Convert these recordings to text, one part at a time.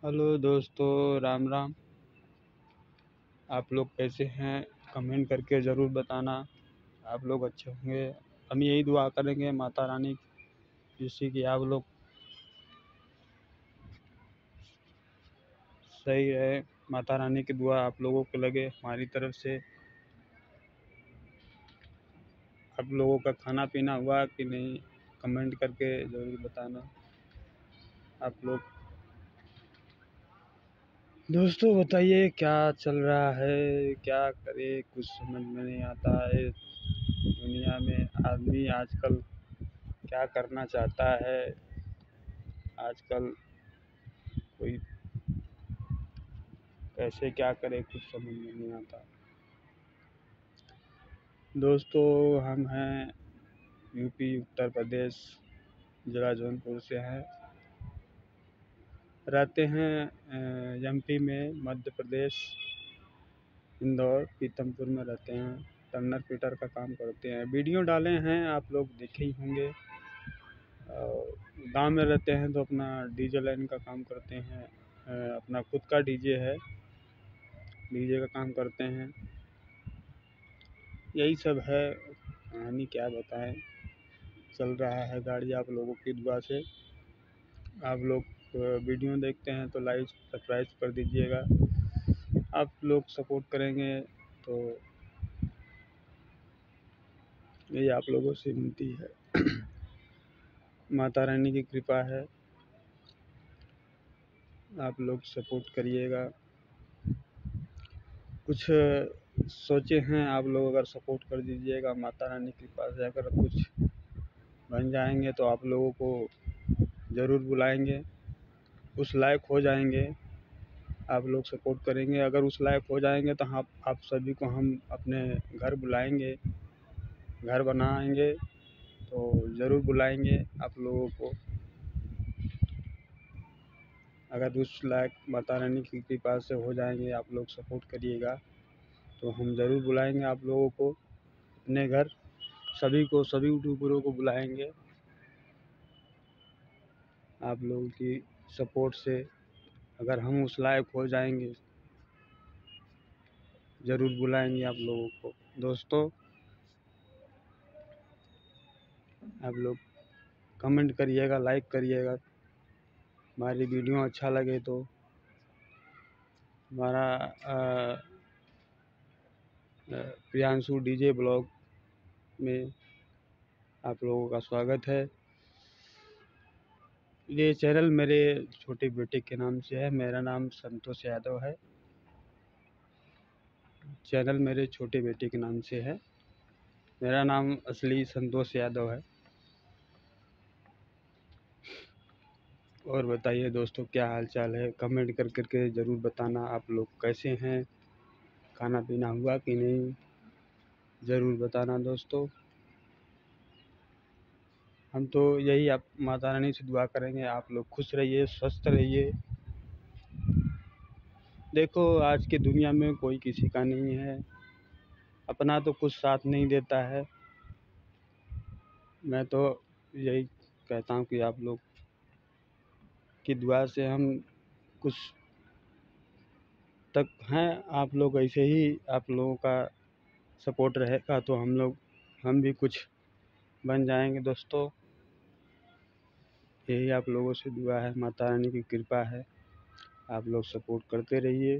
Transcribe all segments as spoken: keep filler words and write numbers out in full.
Hello दोस्तों, राम राम। आप लोग कैसे हैं? कमेंट करके ज़रूर बताना। आप लोग अच्छे होंगे। हम यही दुआ करेंगे माता रानी जिससे कि आप लोग सही रहे। माता रानी की दुआ आप लोगों को लगे हमारी तरफ से। आप लोगों का खाना पीना हुआ कि नहीं, कमेंट करके ज़रूर बताना। आप लोग दोस्तों बताइए क्या चल रहा है, क्या करे, कुछ समझ में नहीं आता है। दुनिया में आदमी आजकल क्या करना चाहता है। आजकल कोई कैसे क्या करे, कुछ समझ में नहीं आता। दोस्तों हम हैं यूपी उत्तर प्रदेश, जिला जौनपुर से हैं। रहते हैं एमपी में, मध्य प्रदेश, इंदौर पीतमपुर में रहते हैं। टर्नर पीटर का काम करते हैं। वीडियो डाले हैं, आप लोग देखे ही होंगे। गांव में रहते हैं तो अपना डीजे लाइन का काम करते हैं। अपना खुद का डीजे है, डीजे का काम करते हैं। यही सब है कहानी, क्या बताएं। चल रहा है गाड़ी आप लोगों की दुआ से। आप लोग वीडियो देखते हैं तो लाइक सब्सक्राइब कर दीजिएगा। आप लोग सपोर्ट करेंगे तो यही आप लोगों से विनती है। माता रानी की कृपा है, आप लोग सपोर्ट करिएगा। कुछ सोचे हैं आप लोग, अगर सपोर्ट कर दीजिएगा माता रानी की कृपा से अगर कुछ बन जाएंगे तो आप लोगों को ज़रूर बुलाएंगे। उस लायक हो जाएंगे, आप लोग सपोर्ट करेंगे। अगर उस लायक हो जाएंगे तो आप आप सभी को हम अपने घर बुलाएंगे, घर बनाएंगे तो ज़रूर बुलाएंगे आप लोगों को। अगर उस लायक माता रानी की कृपा से हो जाएंगे, आप लोग सपोर्ट करिएगा तो हम ज़रूर बुलाएंगे आप लोगों को अपने घर। सभी को, सभी यूट्यूबरों को बुलाएंगे। आप लोगों की सपोर्ट से अगर हम उस लायक हो जाएंगे ज़रूर बुलाएंगे आप लोगों को। दोस्तों आप लोग कमेंट करिएगा, लाइक करिएगा। हमारी वीडियो अच्छा लगे तो हमारा प्रियांशु डीजे ब्लॉग में आप लोगों का स्वागत है। ये चैनल मेरे छोटे बेटे के नाम से है। मेरा नाम संतोष यादव है। चैनल मेरे छोटे बेटे के नाम से है। मेरा नाम असली संतोष यादव है। और बताइए दोस्तों क्या हाल चाल है, कमेंट कर करके ज़रूर बताना। आप लोग कैसे हैं, खाना पीना हुआ कि नहीं, ज़रूर बताना दोस्तों। हम तो यही आप माता रानी से दुआ करेंगे आप लोग खुश रहिए, स्वस्थ रहिए। देखो आज की दुनिया में कोई किसी का नहीं है, अपना तो कुछ साथ नहीं देता है। मैं तो यही कहता हूँ कि आप लोग की दुआ से हम कुछ तक हैं। आप लोग ऐसे ही, आप लोगों का सपोर्ट रहेगा तो हम लोग हम भी कुछ बन जाएंगे दोस्तों। यही आप लोगों से दुआ है, माता रानी की कृपा है। आप लोग सपोर्ट करते रहिए,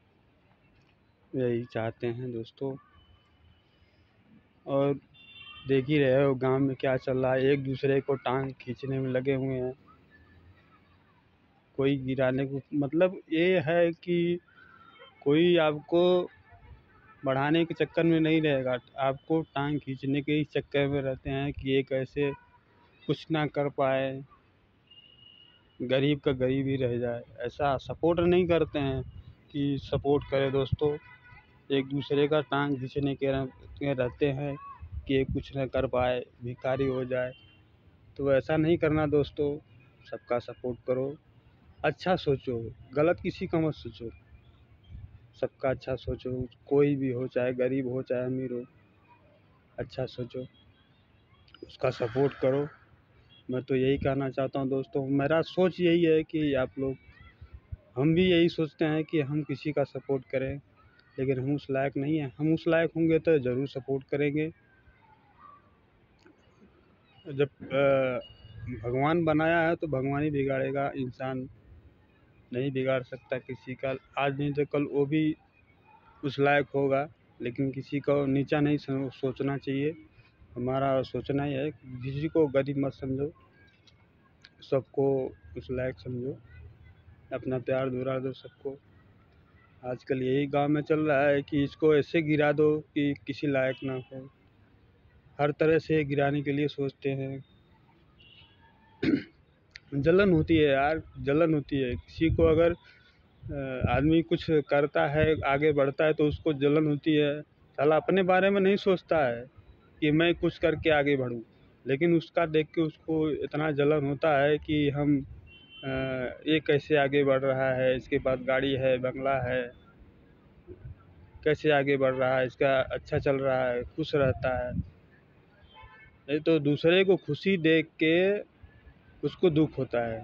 यही चाहते हैं दोस्तों। और देख ही रहे हो गांव में क्या चल रहा है, एक दूसरे को टांग खींचने में लगे हुए हैं। कोई गिराने को, मतलब ये है कि कोई आपको बढ़ाने के चक्कर में नहीं रहेगा, आपको टांग खींचने के ही चक्कर में रहते हैं कि एक ऐसे कुछ ना कर पाए, गरीब का गरीब ही रह जाए। ऐसा सपोर्ट नहीं करते हैं कि सपोर्ट करे दोस्तों। एक दूसरे का टांग खींचने के रहते हैं कि एक कुछ न कर पाए, भिखारी हो जाए। तो ऐसा नहीं करना दोस्तों। सबका सपोर्ट करो, अच्छा सोचो, गलत किसी का मत सोचो। सबका अच्छा सोचो, कोई भी हो, चाहे गरीब हो चाहे अमीर हो, अच्छा सोचो, उसका सपोर्ट करो। मैं तो यही कहना चाहता हूँ दोस्तों। मेरा सोच यही है कि आप लोग हम भी यही सोचते हैं कि हम किसी का सपोर्ट करें, लेकिन हम उस लायक नहीं हैं। हम उस लायक होंगे तो ज़रूर सपोर्ट करेंगे। जब भगवान बनाया है तो भगवान ही बिगाड़ेगा, इंसान नहीं बिगाड़ सकता किसी का। आज नहीं तो कल वो भी उस लायक होगा, लेकिन किसी को नीचा नहीं सोचना चाहिए। हमारा सोचना ही है किसी को गरीब मत समझो, सबको उस लायक समझो, अपना प्यार दुलार दो सबको। आजकल यही गांव में चल रहा है कि इसको ऐसे गिरा दो कि किसी लायक ना हो, हर तरह से गिराने के लिए सोचते हैं। जलन होती है यार, जलन होती है। किसी को अगर आदमी कुछ करता है, आगे बढ़ता है, तो उसको जलन होती है। साला अपने बारे में नहीं सोचता है कि मैं कुछ करके आगे बढ़ूं, लेकिन उसका देख के उसको इतना जलन होता है कि हम ये कैसे आगे बढ़ रहा है, इसके पास गाड़ी है, बंगला है, कैसे आगे बढ़ रहा है, इसका अच्छा चल रहा है, खुश रहता है। नहीं तो दूसरे को खुशी देख के उसको दुख होता है।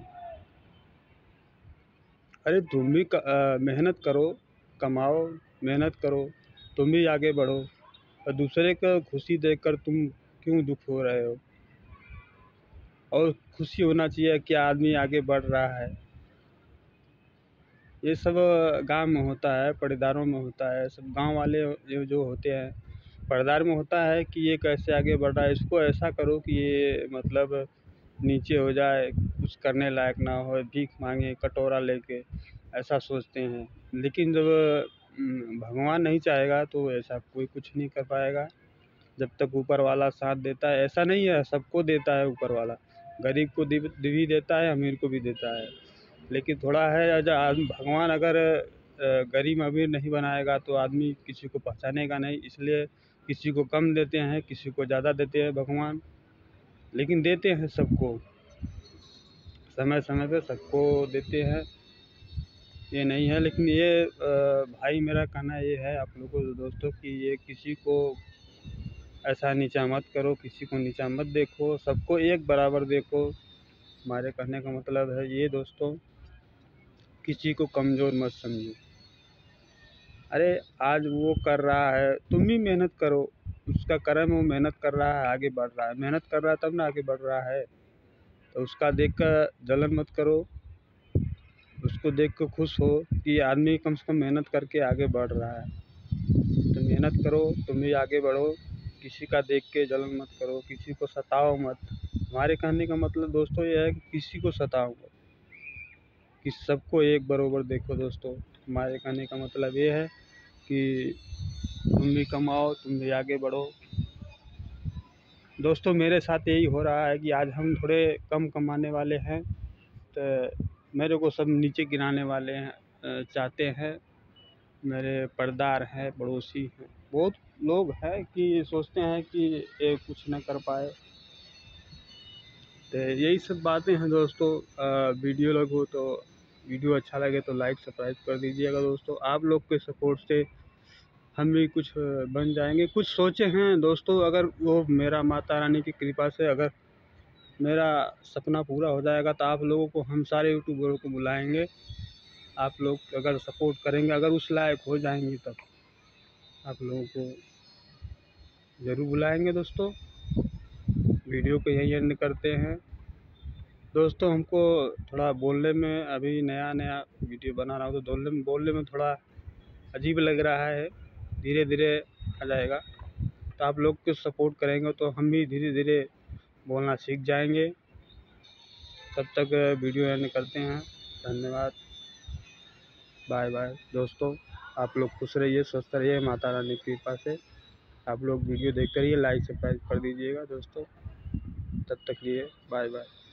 अरे तुम भी मेहनत करो, कमाओ, मेहनत करो, तुम भी आगे बढ़ो, और दूसरे का खुशी देखकर तुम क्यों दुख हो रहे हो? और खुशी होना चाहिए कि आदमी आगे बढ़ रहा है। ये सब गांव में होता है, पड़ेदारों में होता है, सब गांव वाले जो जो होते हैं, पड़ेदार में होता है कि ये कैसे आगे बढ़ रहा है, इसको ऐसा करो कि ये मतलब नीचे हो जाए, कुछ करने लायक ना हो, भीख मांगे कटोरा लेके, ऐसा सोचते हैं। लेकिन जब भगवान नहीं चाहेगा तो ऐसा कोई कुछ नहीं कर पाएगा, जब तक ऊपर वाला साथ देता है। ऐसा नहीं है, सबको देता है ऊपर वाला, गरीब को भी देता है, अमीर को भी देता है। लेकिन थोड़ा है, भगवान अगर गरीब अमीर नहीं बनाएगा तो आदमी किसी को पहचानेगा नहीं, इसलिए किसी को कम देते हैं, किसी को ज़्यादा देते हैं भगवान, लेकिन देते हैं सबको, समय समय पे सबको देते हैं, ये नहीं है। लेकिन ये भाई मेरा कहना ये है आप लोगों को दोस्तों कि ये किसी को ऐसा नीचा मत करो, किसी को नीचा मत देखो, सबको एक बराबर देखो। हमारे कहने का मतलब है ये दोस्तों, किसी को कमज़ोर मत समझो। अरे आज वो कर रहा है, तुम भी मेहनत करो, उसका कर्म, वो मेहनत कर रहा है, आगे बढ़ रहा है, मेहनत कर रहा है तब ना आगे बढ़ रहा है। तो उसका देख कर जलन मत करो, उसको देख कर खुश हो कि आदमी कम से कम मेहनत करके आगे बढ़ रहा है। तो मेहनत करो, तुम भी आगे बढ़ो, किसी का देख के जलन मत करो, किसी को सताओ मत। हमारे कहने का मतलब दोस्तों ये है कि किसी को सताओ मत, कि सबको एक बराबर देखो दोस्तों। हमारे कहने का मतलब ये है कि तुम भी कमाओ, तुम भी आगे बढ़ो। दोस्तों मेरे साथ यही हो रहा है कि आज हम थोड़े कम कमाने वाले हैं, तो मेरे को सब नीचे गिराने वाले हैं, चाहते हैं। मेरे पर्दार हैं, पड़ोसी हैं, बहुत लोग हैं कि सोचते हैं कि ये कुछ न कर पाए। तो यही सब बातें हैं दोस्तों। वीडियो लगो तो वीडियो अच्छा लगे तो लाइक सब्सक्राइब कर दीजिएगा दोस्तों। आप लोग के सपोर्ट से हम भी कुछ बन जाएंगे, कुछ सोचे हैं दोस्तों। अगर वो मेरा माता रानी की कृपा से अगर मेरा सपना पूरा हो जाएगा तो आप लोगों को, हम सारे यूट्यूबरों को बुलाएंगे। आप लोग अगर सपोर्ट करेंगे, अगर उस लायक हो जाएंगे, तब आप लोगों को ज़रूर बुलाएंगे दोस्तों। वीडियो को यही एंड करते हैं दोस्तों। हमको थोड़ा बोलने में, अभी नया नया वीडियो बना रहा हूँ तो बोलने में बोलने में थोड़ा अजीब लग रहा है, धीरे धीरे आ जाएगा। तो आप लोग को सपोर्ट करेंगे तो हम भी धीरे धीरे बोलना सीख जाएंगे। तब तक वीडियो एंड करते हैं। धन्यवाद, बाय बाय दोस्तों। आप लोग खुश रहिए, स्वस्थ रहिए, माता रानी की कृपा से। आप लोग वीडियो देखते रहिए, लाइक सब्सक्राइब कर दीजिएगा दोस्तों। तब तक लिए बाय बाय।